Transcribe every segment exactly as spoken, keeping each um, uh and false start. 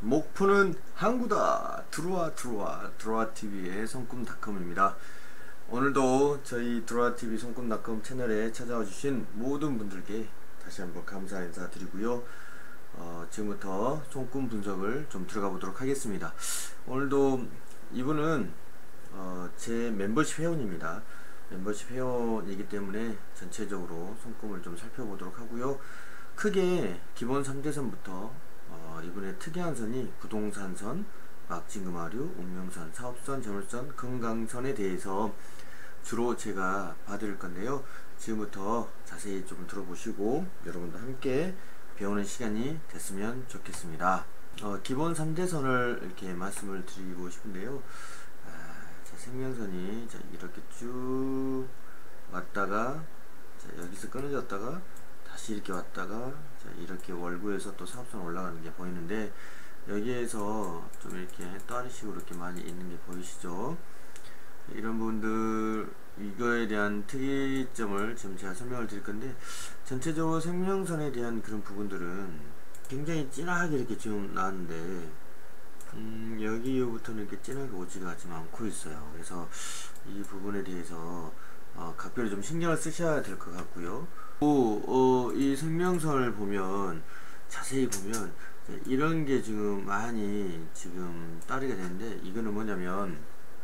목포는 항구다. 들어와 들어와 들어와티비의 손꿈닷컴입니다. 오늘도 저희 들어와티비 손꿈닷컴 채널에 찾아와 주신 모든 분들께 다시 한번 감사 인사 드리고요. 어, 지금부터 손꿈 분석을 좀 들어가 보도록 하겠습니다. 오늘도 이분은 어, 제 멤버십 회원입니다. 멤버십 회원이기 때문에 전체적으로 손꿈을 좀 살펴보도록 하고요. 크게 기본 삼 대선부터 어, 이번에 특이한 선이 부동산선, 막진금하류, 운명선, 사업선, 재물선, 건강선에 대해서 주로 제가 봐드릴 건데요. 지금부터 자세히 좀 들어보시고 여러분도 함께 배우는 시간이 됐으면 좋겠습니다. 어, 기본 삼 대선을 이렇게 말씀을 드리고 싶은데요. 아, 자, 생명선이 자, 이렇게 쭉 왔다가 자, 여기서 끊어졌다가 다시 이렇게 왔다가 자, 이렇게 월구에서 또 사업선 올라가는 게 보이는데, 여기에서 좀 이렇게 또아리식으로 이렇게 많이 있는 게 보이시죠? 이런 부분들, 이거에 대한 특이점을 지금 제가 설명을 드릴 건데, 전체적으로 생명선에 대한 그런 부분들은 굉장히 진하게 이렇게 지금 나왔는데, 음, 여기 이후부터는 이렇게 진하게 오지가 않고 있어요. 그래서 이 부분에 대해서 어, 각별히 좀 신경을 쓰셔야 될 것 같고요. 또, 어, 이 생명선을 보면 자세히 보면 이런 게 지금 많이 지금 따르게 되는데, 이거는 뭐냐면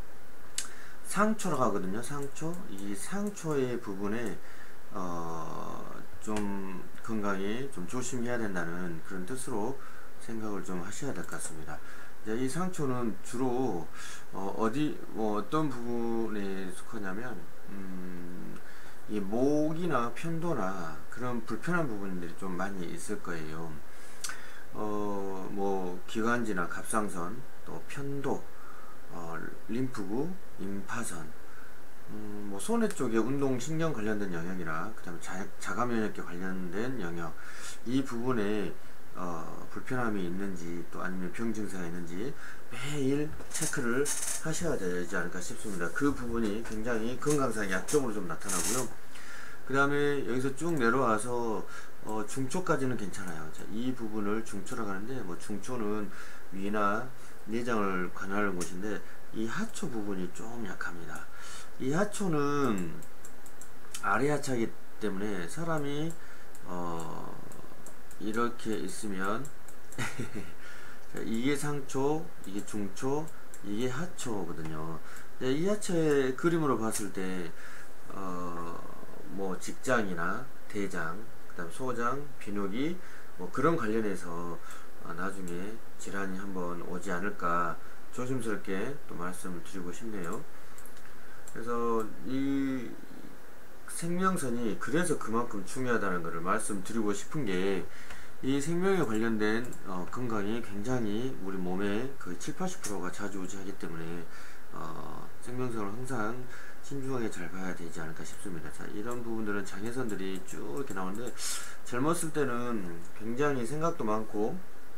상초라고 하거든요. 상초. 이 상초의 부분에 어, 좀 건강에 좀 조심해야 된다는 그런 뜻으로 생각을 좀 하셔야 될 것 같습니다. 이 상초는 주로 어, 어디 뭐 어떤 부분에 속하냐면 음, 이 목이나 편도나 그런 불편한 부분들이 좀 많이 있을 거예요. 어, 뭐 기관지나 갑상선, 또 편도, 어, 림프구, 임파선, 음, 뭐 손해 쪽에 운동신경 관련된 영역이나 그 다음에 자가면역계 관련된 영역, 이 부분에 어, 불편함이 있는지 또 아니면 병 증세가 있는지 매일 체크를 하셔야 되지 않을까 싶습니다. 그 부분이 굉장히 건강상 약점으로 좀 나타나고요. 그 다음에 여기서 쭉 내려와서 어, 중초까지는 괜찮아요. 자, 이 부분을 중초라고 하는데, 뭐 중초는 위나 내장을 관할하는 곳인데, 이 하초 부분이 좀 약합니다. 이 하초는 아래 하차이기 때문에 사람이 어, 이렇게 있으면 자, 이게 상초, 이게 중초, 이게 하초거든요. 이 하초의 그림으로 봤을 때 어, 뭐 직장이나 대장, 그 다음 소장, 비뇨기 뭐 그런 관련해서 어, 나중에 질환이 한번 오지 않을까 조심스럽게 또 말씀을 드리고 싶네요. 그래서 이 생명선이 그래서 그만큼 중요하다는 것을 말씀드리고 싶은 게, 이 생명에 관련된 어, 건강이 굉장히 우리 몸의 거의 칠, 팔십 퍼센트가 좌지우지하기 때문에 어, 생명선을 항상 신중하게 잘 봐야 되지 않을까 싶습니다. 자, 이런 부분들은 장애선들이 쭉 이렇게 나오는데, 젊었을 때는 굉장히 생각도 많고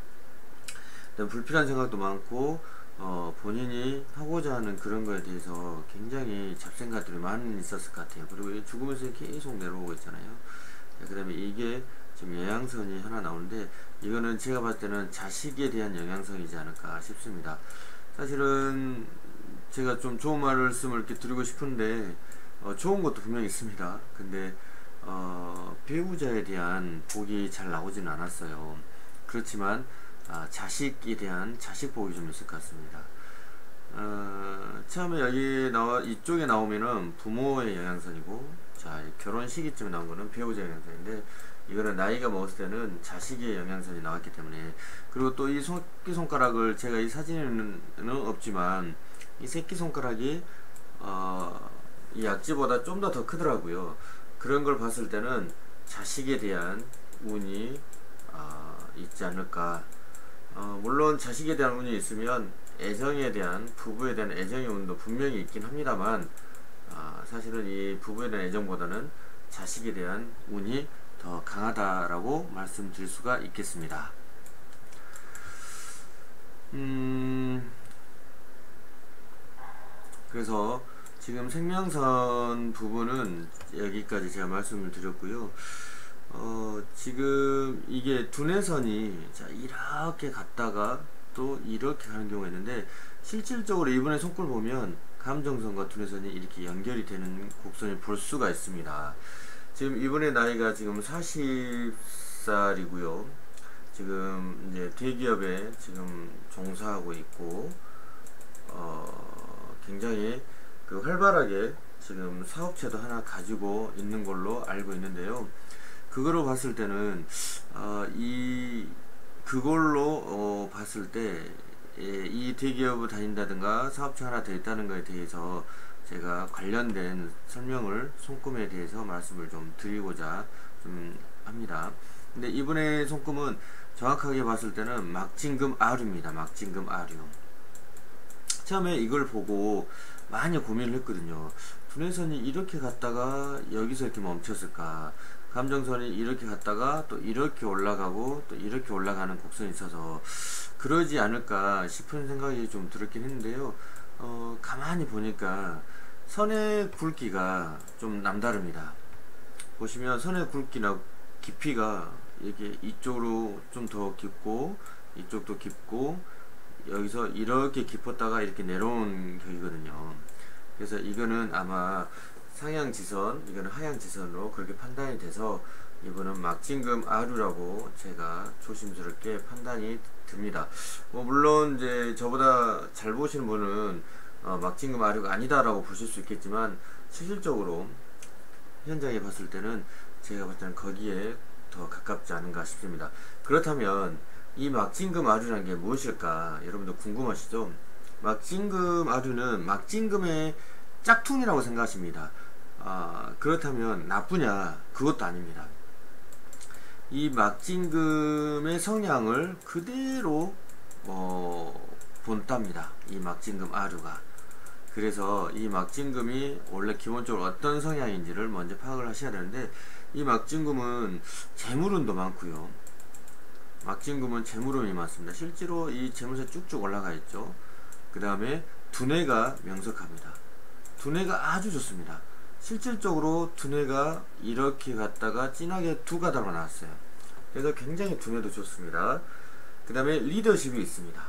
불필요한 생각도 많고 어, 본인이 하고자 하는 그런 거에 대해서 굉장히 잡생각들이 많이 있었을 것 같아요. 그리고 죽으면서 계속 내려오고 있잖아요. 그 다음에 이게 지금 영양선이 하나 나오는데, 이거는 제가 봤을 때는 자식에 대한 영양선이지 않을까 싶습니다. 사실은 제가 좀 좋은 말씀을 이렇게 드리고 싶은데 어, 좋은 것도 분명히 있습니다. 근데 어, 배우자에 대한 복이 잘 나오지는 않았어요. 그렇지만 아, 자식에 대한 자식 복이 좀 있을 것 같습니다. 어, 처음에 여기 나와 이쪽에 나오면은 부모의 영양선이고, 자, 결혼 시기쯤에 나온 거는 배우자 영양선인데, 이거는 나이가 먹었을 때는 자식의 영양선이 나왔기 때문에. 그리고 또 이 새끼손가락을 제가 이 사진에는 없지만 이 새끼손가락이 어, 이 약지보다 좀 더 더 크더라고요. 그런 걸 봤을 때는 자식에 대한 운이 어, 있지 않을까. 어, 물론 자식에 대한 운이 있으면 애정에 대한, 부부에 대한 애정의 운도 분명히 있긴 합니다만, 어, 사실은 이 부부에 대한 애정보다는 자식에 대한 운이 더 강하다라고 말씀드릴 수가 있겠습니다. 음, 그래서 지금 생명선 부분은 여기까지 제가 말씀을 드렸고요. 어, 지금 이게 두뇌선이 자 이렇게 갔다가 또 이렇게 가는 경우가 있는데, 실질적으로 이번에 손골 보면 감정선과 두뇌선이 이렇게 연결이 되는 곡선을 볼 수가 있습니다. 지금 이번에 나이가 지금 마흔 살이고요. 지금 이제 대기업에 지금 종사하고 있고, 어, 굉장히 그 활발하게 지금 사업체도 하나 가지고 있는 걸로 알고 있는데요. 그거로 봤을 때는 어, 이 그걸로 어, 봤을 때 이 대기업을 다닌다든가 사업체 하나 더 있다는 것에 대해서 제가 관련된 설명을 손금에 대해서 말씀을 좀 드리고자 좀 합니다. 근데 이번에 손금은 정확하게 봤을 때는 막진금 아류입니다. 막진금 아류. 처음에 이걸 보고 많이 고민을 했거든요. 두뇌선이 이렇게 갔다가 여기서 이렇게 멈췄을까, 감정선이 이렇게 갔다가 또 이렇게 올라가고 또 이렇게 올라가는 곡선이 있어서 그러지 않을까 싶은 생각이 좀 들었긴 했는데요. 어, 가만히 보니까 선의 굵기가 좀 남다릅니다. 보시면 선의 굵기나 깊이가 이렇게 이쪽으로 좀 더 깊고 이쪽도 깊고 여기서 이렇게 깊었다가 이렇게 내려온 격이거든요. 그래서 이거는 아마 상향지선, 이거는 하향지선으로 그렇게 판단이 돼서 이거는 막진금 아류라고 제가 조심스럽게 판단이 듭니다. 뭐 물론 이제 저보다 잘 보시는 분은 어 막진금 아류가 아니다라고 보실 수 있겠지만, 실질적으로 현장에 봤을 때는 제가 볼 때는 거기에 더 가깝지 않은가 싶습니다. 그렇다면 이 막진금 아류라는 게 무엇일까 여러분들 궁금하시죠? 막진금 아류는 막진금의 짝퉁이라고 생각하십니다. 아, 그렇다면 나쁘냐? 그것도 아닙니다. 이 막진금의 성향을 그대로 어, 본답니다. 이 막진금 아류가. 그래서 이 막진금이 원래 기본적으로 어떤 성향인지를 먼저 파악을 하셔야 되는데, 이 막진금은 재물운도 많고요. 막진금은 재물운이 많습니다. 실제로 이 재물선 쭉쭉 올라가 있죠. 그 다음에 두뇌가 명석합니다. 두뇌가 아주 좋습니다. 실질적으로 두뇌가 이렇게 갔다가 진하게 두 가닥으로 나왔어요. 그래서 굉장히 두뇌도 좋습니다. 그 다음에 리더십이 있습니다.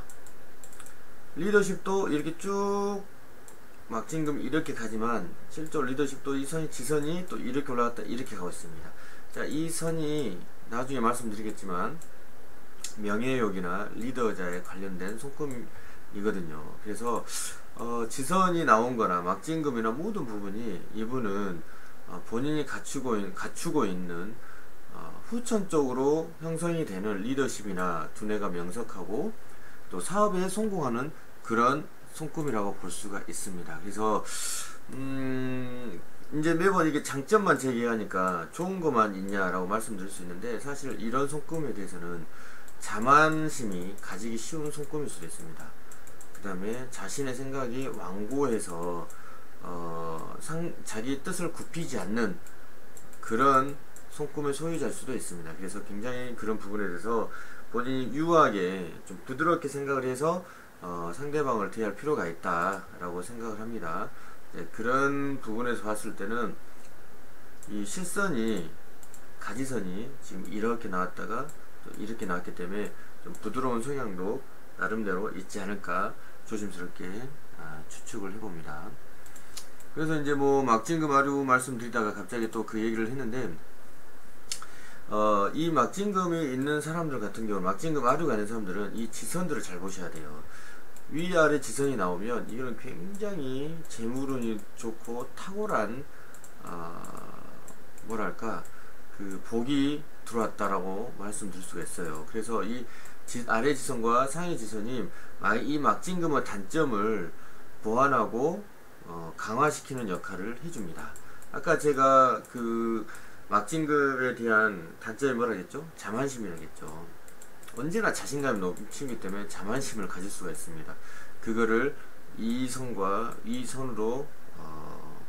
리더십도 이렇게 쭉 막진금 이렇게 가지만 실제로 리더십도 이 선이 지선이 또 이렇게 올라갔다 이렇게 가고 있습니다. 자, 이 선이 나중에 말씀드리겠지만 명예욕이나 리더자에 관련된 손금이거든요. 그래서 어, 지선이 나온 거나 막진금이나 모든 부분이 이분은 어, 본인이 갖추고, 있, 갖추고 있는 어, 후천적으로 형성이 되는 리더십이나 두뇌가 명석하고 또 사업에 성공하는 그런 손금이라고 볼 수가 있습니다. 그래서 음, 이제 매번 이게 장점만 제기하니까 좋은 것만 있냐라고 말씀드릴 수 있는데, 사실 이런 손금에 대해서는 자만심이 가지기 쉬운 손금일 수도 있습니다. 그 다음에 자신의 생각이 완고해서 어, 상, 자기 뜻을 굽히지 않는 그런 손금의 소유자일 수도 있습니다. 그래서 굉장히 그런 부분에 대해서 본인이 유하게 좀 부드럽게 생각을 해서 어, 상대방을 대할 필요가 있다 라고 생각을 합니다. 네, 그런 부분에서 봤을 때는 이 실선이, 가지선이 지금 이렇게 나왔다가 또 이렇게 나왔기 때문에 좀 부드러운 성향도 나름대로 있지 않을까 조심스럽게 아, 추측을 해봅니다. 그래서 이제 뭐 막진금 아류 말씀드리다가 갑자기 또 그 얘기를 했는데, 어, 이 막진금이 있는 사람들 같은 경우, 막진금 아류가 있는 사람들은 이 지선들을 잘 보셔야 돼요. 위아래 지선이 나오면 이거는 굉장히 재물운이 좋고 탁월한 어, 뭐랄까 그 복이 들어왔다라고 말씀드릴 수가 있어요. 그래서 이 지, 아래 지선과 상위 지선이 이 막진금의 단점을 보완하고 어, 강화시키는 역할을 해줍니다. 아까 제가 그 막진금에 대한 단점이 뭐라겠죠? 자만심이라겠죠. 언제나 자신감이 넘치기 때문에 자만심을 가질 수가 있습니다. 그거를 이 선과 이 선으로 어,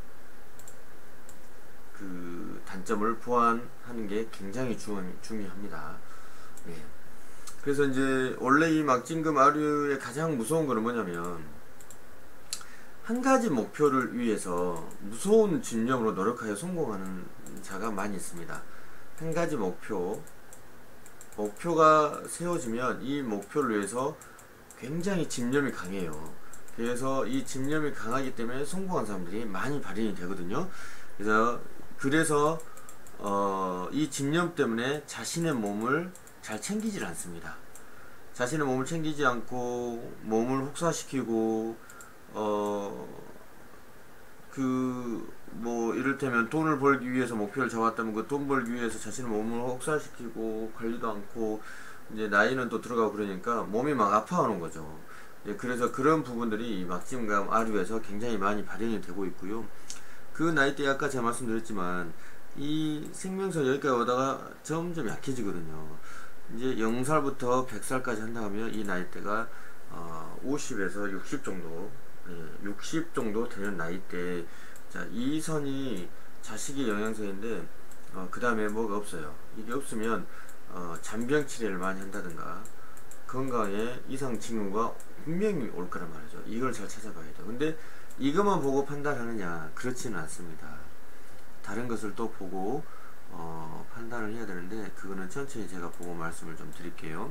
그 단점을 보완하는 게 굉장히 중, 중요합니다. 네. 그래서 이제 원래 이 막진금 아류의 가장 무서운 거는 뭐냐면, 한 가지 목표를 위해서 무서운 집념으로 노력하여 성공하는 자가 많이 있습니다. 한 가지 목표, 목표가 세워지면 이 목표를 위해서 굉장히 집념이 강해요. 그래서 이 집념이 강하기 때문에 성공한 사람들이 많이 발현이 되거든요. 그래서 그래서 어, 이 집념 때문에 자신의 몸을 잘 챙기질 않습니다. 자신의 몸을 챙기지 않고 몸을 혹사시키고 어, 그 뭐 이를테면 돈을 벌기 위해서 목표를 잡았다면 그 돈 벌기 위해서 자신의 몸을 혹사시키고 관리도 않고 이제 나이는 또 들어가고 그러니까 몸이 막 아파하는 거죠. 예, 그래서 그런 부분들이 막짐감 아류에서 굉장히 많이 발현이 되고 있고요. 그 나이대 아까 제가 말씀드렸지만 이 생명선 여기까지 오다가 점점 약해지거든요. 이제 영 살부터 백 살까지 한다 하면 이 나이대가 어, 오십에서 육십 정도, 예, 육십 정도 되는 나이대. 자, 이 선이 자식의 영양선인데 어, 그 다음에 뭐가 없어요. 이게 없으면 어, 잔병 치레를 많이 한다든가 건강에 이상 징후가 분명히 올 거란 말이죠. 이걸 잘 찾아봐야 돼요. 근데 이것만 보고 판단하느냐? 그렇지는 않습니다. 다른 것을 또 보고 어, 판단을 해야 되는데 그거는 천천히 제가 보고 말씀을 좀 드릴게요.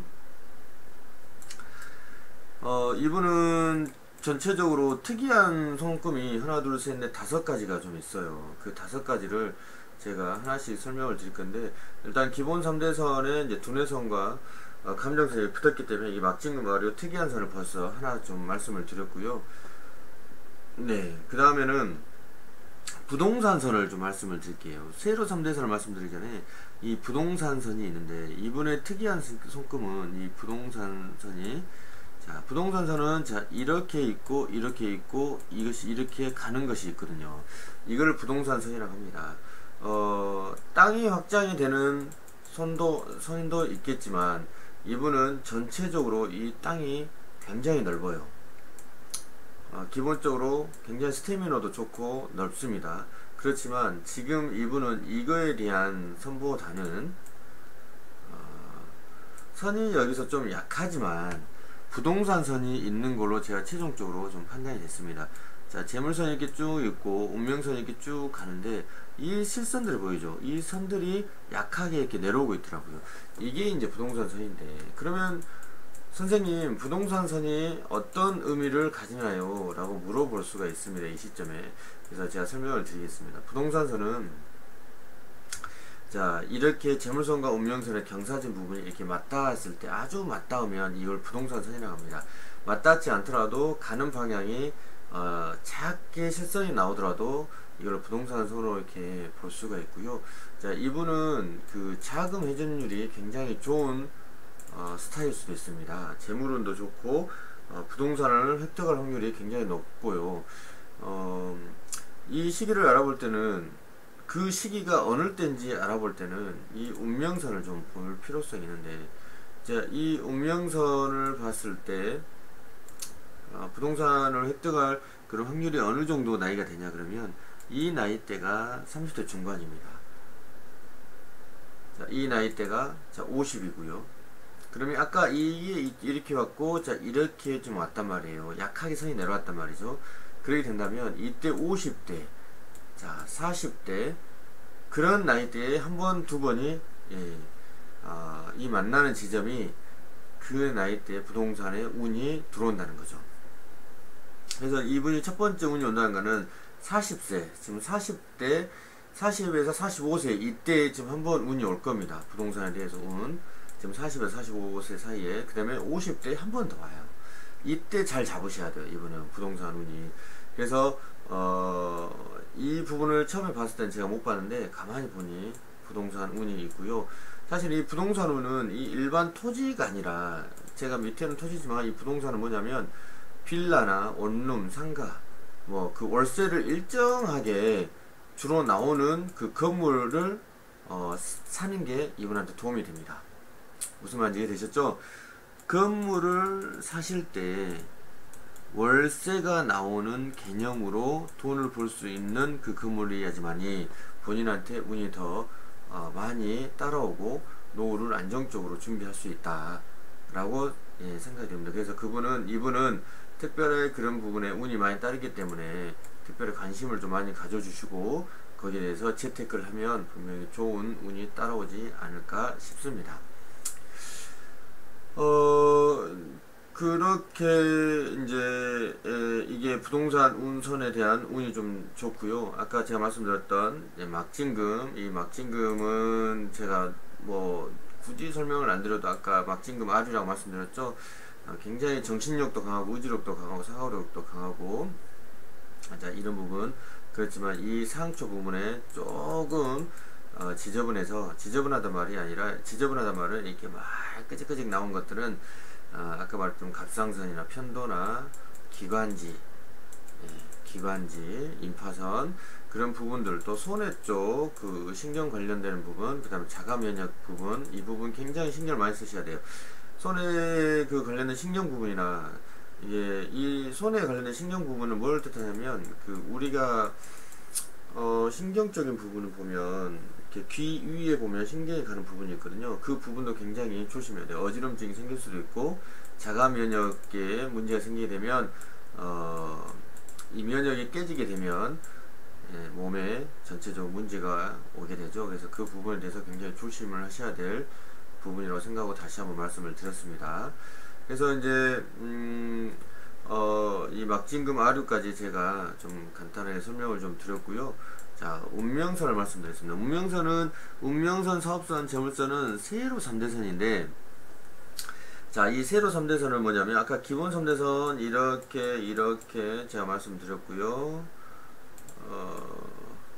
어, 이분은 전체적으로 특이한 손금이 하나 둘 셋 넷 다섯 가지가 좀 있어요. 그 다섯 가지를 제가 하나씩 설명을 드릴 건데 일단 기본 삼 대선에 이제 두뇌선과 어, 감정선이 붙었기 때문에 이 막진금 아류 특이한 선을 벌써 하나 좀 말씀을 드렸고요. 네, 그 다음에는 부동산선을 좀 말씀을 드릴게요. 세로 삼 대선을 말씀드리기 전에 이 부동산선이 있는데 이분의 특이한 손금은 이 부동산선이 자, 부동산선은 자 이렇게 있고 이렇게 있고 이것이 이렇게 가는 것이 있거든요. 이걸 부동산선이라고 합니다. 어, 땅이 확장이 되는 선도 선도 있겠지만 이분은 전체적으로 이 땅이 굉장히 넓어요. 어, 기본적으로 굉장히 스태미너도 좋고 넓습니다. 그렇지만 지금 이분은 이거에 대한 선보다는 어, 선이 여기서 좀 약하지만 부동산선이 있는 걸로 제가 최종적으로 좀 판단이 됐습니다. 자, 재물선이 이렇게 쭉 있고 운명선이 이렇게 쭉 가는데 이 실선들이 보이죠? 이 선들이 약하게 이렇게 내려오고 있더라고요. 이게 이제 부동산선인데 그러면 선생님 부동산선이 어떤 의미를 가지나요? 라고 물어볼 수가 있습니다. 이 시점에. 그래서 제가 설명을 드리겠습니다. 부동산선은 자 이렇게 재물선과 운명선의 경사진 부분이 이렇게 맞닿았을 때 아주 맞닿으면 이걸 부동산선이라고 합니다. 맞닿지 않더라도 가는 방향이 어, 작게 실선이 나오더라도 이걸 부동산선으로 이렇게 볼 수가 있고요. 자 이분은 그 자금 회전율이 굉장히 좋은 어, 스타일 수도 있습니다. 재물운도 좋고 어, 부동산을 획득할 확률이 굉장히 높고요. 어, 이 시기를 알아볼 때는 그 시기가 어느 때인지 알아볼 때는 이 운명선을 좀 볼 필요성이 있는데 자, 이 운명선을 봤을 때 어, 부동산을 획득할 그런 확률이 어느 정도 나이가 되냐 그러면 이 나이대가 삼십 대 중반입니다. 자, 이 나이대가 자, 오십이고요. 그러면 아까 이게 이렇게 왔고 자 이렇게 좀 왔단 말이에요. 약하게 선이 내려왔단 말이죠. 그렇게 된다면 이때 오십 대 자 사십 대 그런 나이대에 한 번 두 번이 예, 아, 이 만나는 지점이 그 나이대에 부동산에 운이 들어온다는 거죠. 그래서 이분이 첫 번째 운이 온다는 거는 사십 세 지금 사십 대 사십에서 사십오 세 이때 지금 한 번 운이 올 겁니다. 부동산에 대해서 운 지금 사십에서 사십오 세 사이에 그 다음에 오십 대 한 번 더 와요. 이때 잘 잡으셔야 돼요. 이분은 부동산 운이. 그래서 어, 이 부분을 처음에 봤을 땐 제가 못 봤는데 가만히 보니 부동산 운이 있고요. 사실 이 부동산 운은 이 일반 토지가 아니라 제가 밑에는 토지지만 이 부동산은 뭐냐면 빌라나 원룸, 상가 뭐 그 월세를 일정하게 주로 나오는 그 건물을 어, 사는 게 이분한테 도움이 됩니다. 무슨 말인지 이해되셨죠? 건물을 사실 때 월세가 나오는 개념으로 돈을 벌 수 있는 그 건물이야지만이 본인한테 운이 더 어, 많이 따라오고 노후를 안정적으로 준비할 수 있다 라고 예, 생각이 됩니다. 그래서 그분은 이분은 특별히 그런 부분에 운이 많이 따르기 때문에 특별히 관심을 좀 많이 가져주시고 거기에 대해서 재테크를 하면 분명히 좋은 운이 따라오지 않을까 싶습니다. 어, 그렇게 이제 에, 이게 부동산 운선에 대한 운이 좀 좋고요. 아까 제가 말씀드렸던 예, 막진금, 이 막진금은 제가 뭐 굳이 설명을 안 드려도 아까 막진금 아류라고 말씀드렸죠. 어, 굉장히 정신력도 강하고 의지력도 강하고 사고력도 강하고, 자, 이런 부분. 그렇지만 이 상초 부분에 조금 어, 지저분해서, 지저분하단 말이 아니라, 지저분하단 말은 이렇게 막 끄직끄직 나온 것들은 어, 아까 말했던 갑상선이나 편도나 기관지, 예, 기관지, 임파선, 그런 부분들, 또 손해 쪽 그 신경 관련되는 부분, 그 다음에 자가 면역 부분, 이 부분 굉장히 신경을 많이 쓰셔야 돼요. 손에 그 관련된 신경 부분이나, 이게 이 손에 관련된 신경 부분은 뭘 뜻하냐면, 그 우리가 어 신경적인 부분을 보면 이렇게 귀 위에 보면 신경이 가는 부분이 있거든요. 그 부분도 굉장히 조심해야 돼요. 어지럼증이 생길 수도 있고, 자가 면역에 문제가 생기게 되면 어 이 면역이 깨지게 되면 예, 몸에 전체적으로 문제가 오게 되죠. 그래서 그 부분에 대해서 굉장히 조심을 하셔야 될 부분이라고 생각하고 다시 한번 말씀을 드렸습니다. 그래서 이제 음, 어, 이 막진금 아류까지 제가 좀 간단하게 설명을 좀 드렸고요. 자, 운명선을 말씀드렸습니다. 운명선은, 운명선, 사업선, 재물선은 세로 삼 대선인데, 자, 이 세로 삼 대선은 뭐냐면, 아까 기본 삼 대선 이렇게, 이렇게 제가 말씀드렸고요. 어,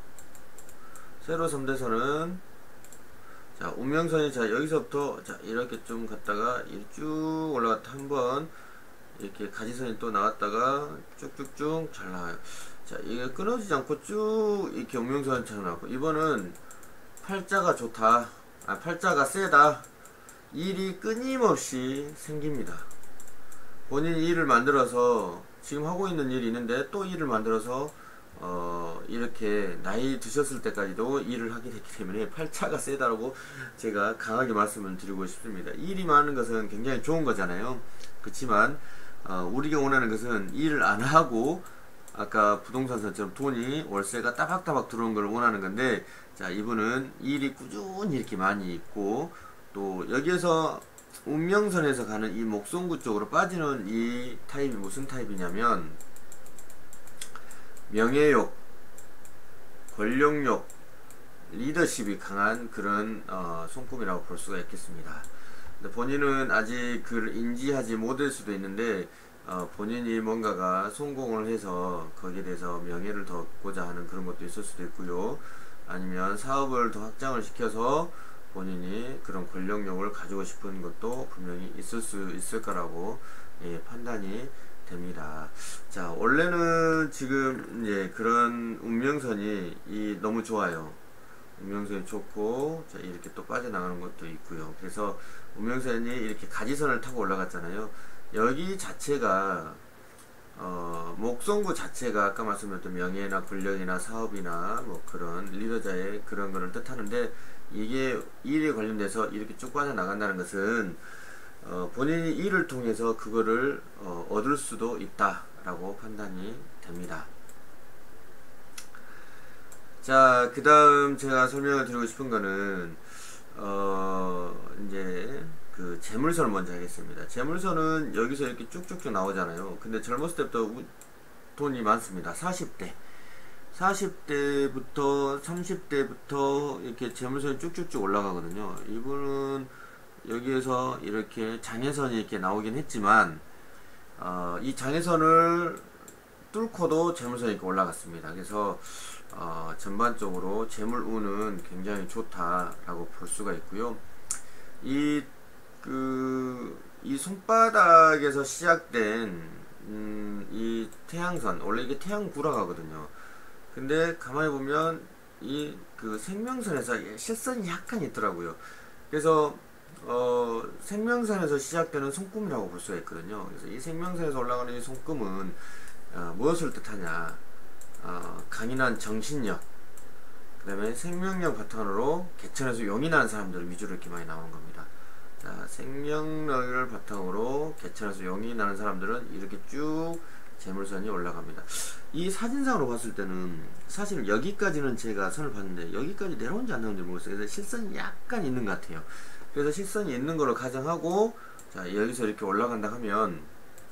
세로 삼 대선은, 자, 운명선이, 자, 여기서부터, 자, 이렇게 좀 갔다가, 쭉 올라갔다 한번, 이렇게 가지선이 또 나왔다가 쭉쭉쭉 잘 나와요. 자, 이게 끊어지지 않고 쭉 이렇게 운명선처럼 나왔고, 이번은 팔자가 좋다, 아 팔자가 세다, 일이 끊임없이 생깁니다. 본인이 일을 만들어서 지금 하고 있는 일이 있는데 또 일을 만들어서 어 이렇게 나이 드셨을 때까지도 일을 하게 됐기 때문에 팔자가 세다라고 제가 강하게 말씀을 드리고 싶습니다. 일이 많은 것은 굉장히 좋은 거잖아요. 그렇지만 어, 우리가 원하는 것은 일을 안 하고 아까 부동산선처럼 돈이 월세가 따박따박 들어오는 걸 원하는 건데, 자, 이분은 일이 꾸준히 이렇게 많이 있고, 또 여기에서 운명선에서 가는 이 목성구 쪽으로 빠지는 이 타입이 무슨 타입이냐면 명예욕, 권력욕, 리더십이 강한 그런 어, 손금이라고 볼 수가 있겠습니다. 본인은 아직 그를 인지하지 못할 수도 있는데 어, 본인이 뭔가가 성공을 해서 거기에 대해서 명예를 더 얻고자 하는 그런 것도 있을 수도 있고요. 아니면 사업을 더 확장을 시켜서 본인이 그런 권력욕을 가지고 싶은 것도 분명히 있을 수 있을 거라고 예, 판단이 됩니다. 자, 원래는 지금 이제 그런 운명선이 이 너무 좋아요. 운명선이 좋고, 자, 이렇게 또 빠져나가는 것도 있고요. 그래서 운명선이 이렇게 가지선을 타고 올라갔잖아요. 여기 자체가 어, 목성구 자체가 아까 말씀드렸던 명예나 권력이나 사업이나 뭐 그런 리더자의 그런 거를 뜻하는데, 이게 일에 관련돼서 이렇게 쭉 빠져나간다는 것은 어, 본인이 일을 통해서 그거를 어, 얻을 수도 있다라고 판단이 됩니다. 자, 그 다음 제가 설명을 드리고 싶은 거는 어 이제 그 재물선을 먼저 하겠습니다. 재물선은 여기서 이렇게 쭉쭉쭉 나오잖아요. 근데 젊었을 때부터 우, 돈이 많습니다. 사십 대 사십 대부터 삼십 대부터 이렇게 재물선이 쭉쭉쭉 올라가거든요. 이분은 여기에서 이렇게 장애선이 이렇게 나오긴 했지만 어, 이 장애선을 뚫고도 재물선이 이렇게 올라갔습니다. 그래서 어, 전반적으로 재물운은 굉장히 좋다라고 볼 수가 있고요. 이, 그, 이 손바닥에서 시작된, 음, 이 태양선, 원래 이게 태양구라고 하거든요. 근데 가만히 보면 이 그 생명선에서 실선이 약간 있더라고요. 그래서, 어, 생명선에서 시작되는 손금이라고 볼 수가 있거든요. 그래서 이 생명선에서 올라가는 이 손금은, 어, 무엇을 뜻하냐. 어, 강인한 정신력, 그 다음에 생명력 바탕으로 개천에서 용이 나는 사람들 위주로 이렇게 많이 나오는 겁니다. 자, 생명력을 바탕으로 개천에서 용이 나는 사람들은 이렇게 쭉 재물선이 올라갑니다. 이 사진상으로 봤을 때는 사실 여기까지는 제가 선을 봤는데 여기까지 내려온지 안 내려온지 모르겠어요. 그래서 실선이 약간 있는 것 같아요. 그래서 실선이 있는 걸로 가정하고 자, 여기서 이렇게 올라간다 하면,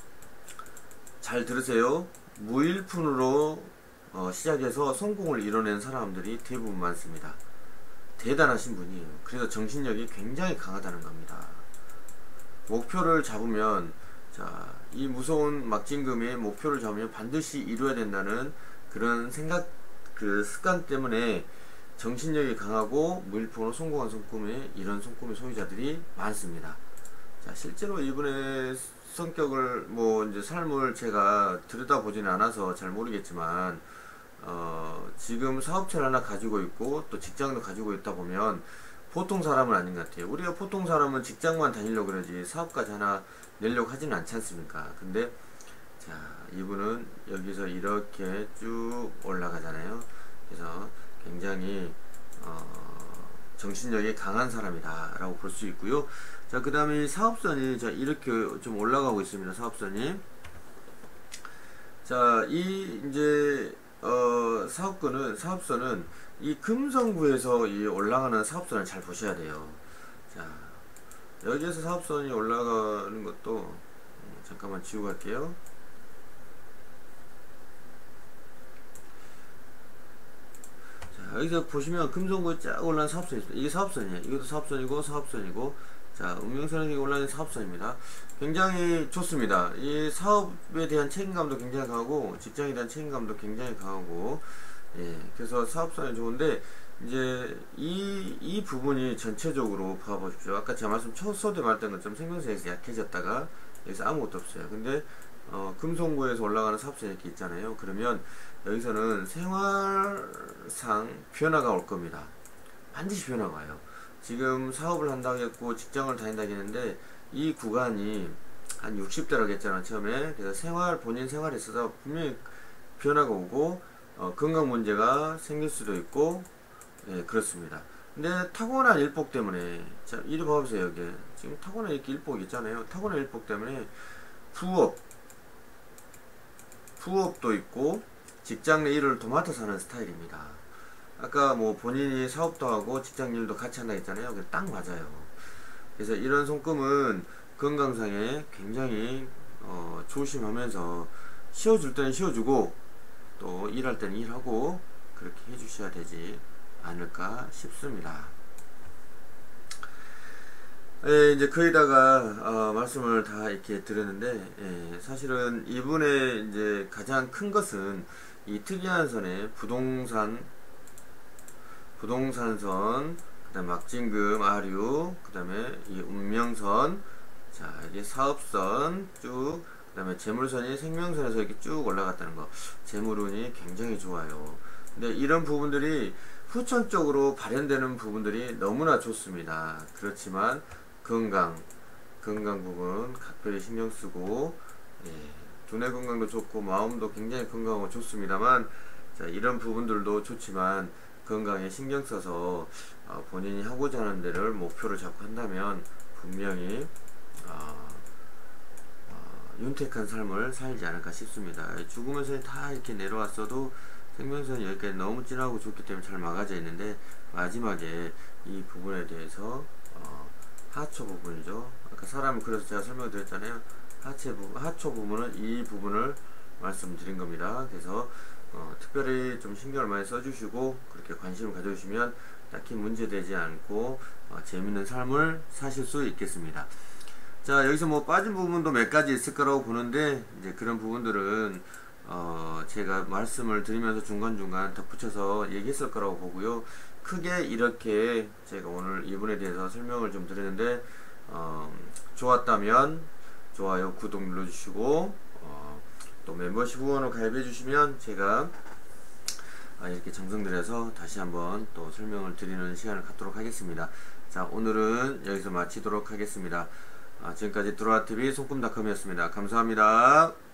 잘 들으세요. 무일푼으로 어, 시작해서 성공을 이뤄낸 사람들이 대부분 많습니다. 대단하신 분이에요. 그래서 정신력이 굉장히 강하다는 겁니다. 목표를 잡으면, 자, 이 무서운 막진금의 목표를 잡으면 반드시 이루어야 된다는 그런 생각, 그 습관 때문에 정신력이 강하고 무일푼으로 성공한 손꿈에 이런 손꿈의 소유자들이 많습니다. 자, 실제로 이분의 성격을, 뭐 이제 삶을 제가 들여다보지는 않아서 잘 모르겠지만, 어, 지금 사업체를 하나 가지고 있고 또 직장도 가지고 있다 보면 보통 사람은 아닌 것 같아요. 우리가 보통 사람은 직장만 다니려고 그러지 사업까지 하나 내려고 하지는 않지 않습니까? 근데 자, 이분은 여기서 이렇게 쭉 올라가잖아요. 그래서 굉장히 어, 정신력이 강한 사람이다 라고 볼 수 있고요. 자, 그 다음에 사업선이 자 이렇게 좀 올라가고 있습니다. 사업선이. 자, 이 이제 어, 사업권은, 사업선은 이 금성구에서 이 올라가는 사업선을 잘 보셔야 돼요. 자, 여기에서 사업선이 올라가는 것도, 음, 잠깐만 지우고 갈게요. 자, 여기서 보시면 금성구에 쫙 올라가는 사업선이 있습니다. 이게 사업선이에요. 이것도 사업선이고, 사업선이고, 자, 운명선에게 올라가는 사업선입니다. 굉장히 좋습니다. 이 사업에 대한 책임감도 굉장히 강하고 직장에 대한 책임감도 굉장히 강하고, 예, 그래서 사업선이 좋은데 이제 이, 이 부분이 전체적으로 봐보십시오. 아까 제가 말씀 첫 서두에 말했던 것처럼 생명선에서 약해졌다가 여기서 아무것도 없어요. 근데 어, 금송구에서 올라가는 사업선이 이렇게 있잖아요. 그러면 여기서는 생활상 변화가 올 겁니다. 반드시 변화가 와요. 지금 사업을 한다고 했고 직장을 다닌다고 했는데 이 구간이 한 육십 대라고 했잖아 처음에. 그래서 생활, 본인 생활에 있어서 분명히 변화가 오고 어, 건강 문제가 생길 수도 있고, 예, 그렇습니다. 근데 타고난 일복 때문에, 자, 이리 봐보세요. 여기 지금 타고난 이렇게 일복이 있잖아요. 타고난 일복 때문에 부업 부업도 있고 직장 내 일을 도맡아 사는 스타일입니다. 아까 뭐 본인이 사업도 하고 직장 일도 같이 한다 했잖아요. 그게 딱 맞아요. 그래서 이런 손금은 건강상에 굉장히 어, 조심하면서 쉬어줄 때는 쉬어주고 또 일할 때는 일하고 그렇게 해주셔야 되지 않을까 싶습니다. 예, 이제 거의다가 어, 말씀을 다 이렇게 드렸는데, 예, 사실은 이분의 이제 가장 큰 것은 이 특이한 선의 부동산 부동산선, 그 다음에 막진금, 아류, 그 다음에 이 운명선, 자, 이게 사업선 쭉, 그 다음에 재물선이 생명선에서 이렇게 쭉 올라갔다는 거. 재물운이 굉장히 좋아요. 근데 이런 부분들이 후천적으로 발현되는 부분들이 너무나 좋습니다. 그렇지만 건강, 건강 부분 각별히 신경 쓰고, 예, 두뇌 건강도 좋고 마음도 굉장히 건강하고 좋습니다만, 자, 이런 부분들도 좋지만 건강에 신경 써서 어, 본인이 하고자 하는 데를 목표를 잡고 한다면 분명히 어, 어, 윤택한 삶을 살지 않을까 싶습니다. 죽음의 선이 다 이렇게 내려왔어도 생명선이 여기까지 너무 진하고 좋기 때문에 잘 막아져 있는데, 마지막에 이 부분에 대해서 어, 하초 부분이죠. 아까 사람을 그래서 제가 설명드렸잖아요. 하체 부분, 하초 부분은 이 부분을 말씀드린 겁니다. 그래서 어, 특별히 좀 신경을 많이 써주시고 그렇게 관심을 가져주시면 딱히 문제되지 않고 어, 재밌는 삶을 사실 수 있겠습니다. 자, 여기서 뭐 빠진 부분도 몇 가지 있을 거라고 보는데, 이제 그런 부분들은 어, 제가 말씀을 드리면서 중간중간 덧붙여서 얘기했을 거라고 보고요. 크게 이렇게 제가 오늘 이분에 대해서 설명을 좀 드렸는데, 어, 좋았다면 좋아요, 구독 눌러주시고 어, 또 멤버십 후원으로 가입해 주시면 제가 이렇게 정성 들여서 다시 한번 또 설명을 드리는 시간을 갖도록 하겠습니다. 자, 오늘은 여기서 마치도록 하겠습니다. 아, 지금까지 드로아티비 손꿈닷컴이었습니다. 감사합니다.